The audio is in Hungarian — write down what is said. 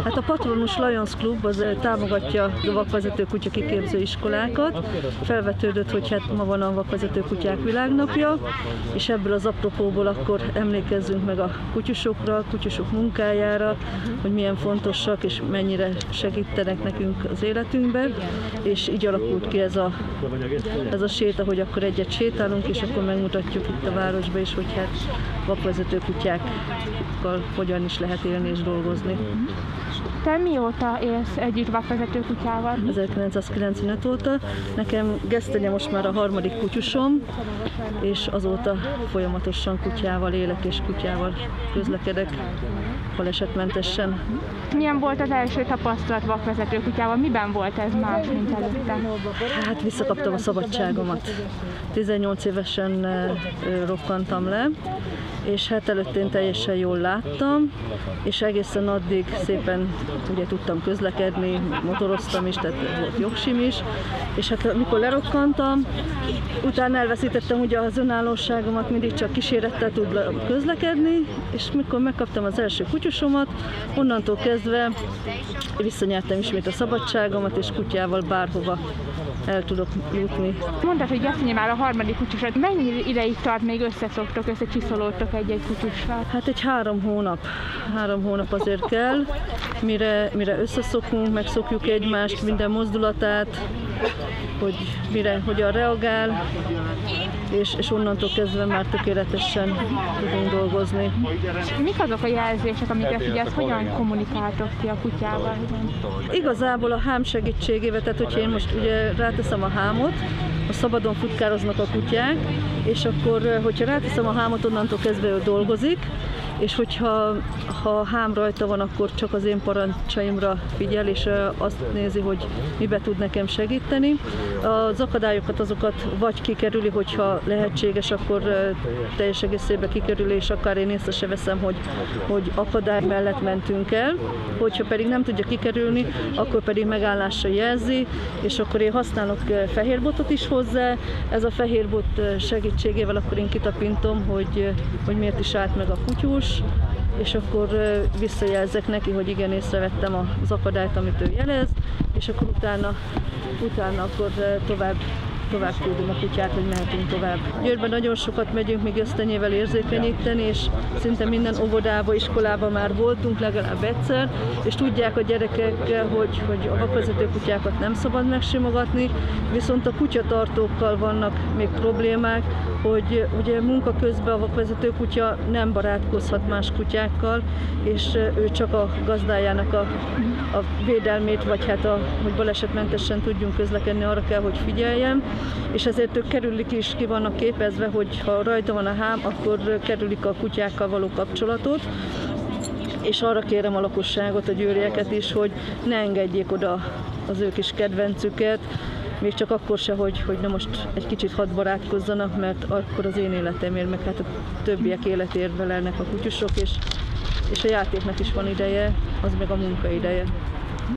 Hát a Patronus Lions Club az támogatja a vakvezető kutya kiképző iskolákat. Felvetődött, hogy hát ma van a vakvezető kutyák világnapja, és ebből az apropóból akkor emlékezzünk meg a kutyusokra, a kutyusok munkájára, hogy milyen fontosak és mennyire segítenek nekünk az életünkben, és így alakult ki ez a séta, hogy akkor egyet sétálunk, és akkor megmutatjuk itt a városba is, hogy hát vakvezető kutyákkal hogyan is lehet élni és dolgozni. Te mióta élsz együtt vakvezető kutyával? 1995 óta. Nekem Gesztenye most már a harmadik kutyusom, és azóta folyamatosan kutyával élek és kutyával közlekedek balesetmentesen. Milyen volt az első tapasztalat vakvezető kutyával? Miben volt ez más, mint előtte? Hát visszakaptam a szabadságomat. 18 évesen rokkantam le, és hát előtt én teljesen jól láttam, és egészen addig szépen ugye tudtam közlekedni, motoroztam is, tehát volt jogsim is, és hát mikor lerokkantam, utána elveszítettem ugye az önállóságomat, mindig csak kísérettel tudtam közlekedni, és mikor megkaptam az első kutyusomat, onnantól kezdve visszanyertem ismét a szabadságomat, és kutyával bárhova el tudok jutni. Mondtad, hogy Gesztenye már a harmadik kutyusod. Mennyi ideig tart, még összecsiszolódtok egy-egy kutyussal? Hát egy 3 hónap. 3 hónap azért kell, mire összeszokunk, megszokjuk egymást, minden mozdulatát, hogy mire hogyan reagál, és onnantól kezdve már tökéletesen tudunk dolgozni. Mik azok a jelzések, amikre figyelsz, hogyan kommunikáltok ti a kutyával? Igazából a hám segítségével, tehát hogyha én most ugye ráteszem a hámot, a szabadon futkároznak a kutyák, és akkor, hogyha ráteszem a hámot, onnantól kezdve ő dolgozik, és hogyha hám rajta van, akkor csak az én parancsaimra figyel, és azt nézi, hogy mibe tud nekem segíteni. Az akadályokat azokat vagy kikerüli, hogyha lehetséges, akkor teljes egészében kikerüli, és akár én észre se veszem, hogy akadály mellett mentünk el. Hogyha pedig nem tudja kikerülni, akkor pedig megállásra jelzi, és akkor én használok fehérbotot is hozzá. Ez a fehérbot segítségével akkor én kitapintom, hogy miért is állt meg a kutyus, és akkor visszajelzek neki, hogy igen, észrevettem az akadályt, amit ő jelez, és akkor utána akkor tovább küldöm a kutyát, hogy mehetünk tovább. Győrben nagyon sokat megyünk még Gesztenyével érzékenyíteni, és szinte minden óvodába, iskolába már voltunk legalább egyszer, és tudják a gyerekek, hogy a vakvezető kutyákat nem szabad megsimogatni, viszont a kutyatartókkal vannak még problémák, hogy ugye munka közben a vakvezető kutya nem barátkozhat más kutyákkal, és ő csak a gazdájának a védelmét, vagy hát hogy balesetmentesen tudjunk közlekedni, arra kell, hogy figyeljen, és ezért ők kerülik is, ki vannak képezve, hogy ha rajta van a hám, akkor kerülik a kutyákkal való kapcsolatot, és arra kérem a lakosságot, a győrieket is, hogy ne engedjék oda az ő kis kedvencüket, még csak akkor se, hogy na most egy kicsit hadd barátkozzanak, mert akkor az én életemért, meg hát a többiek életért velelnek a kutyusok, és a játéknak is van ideje, az meg a munka ideje.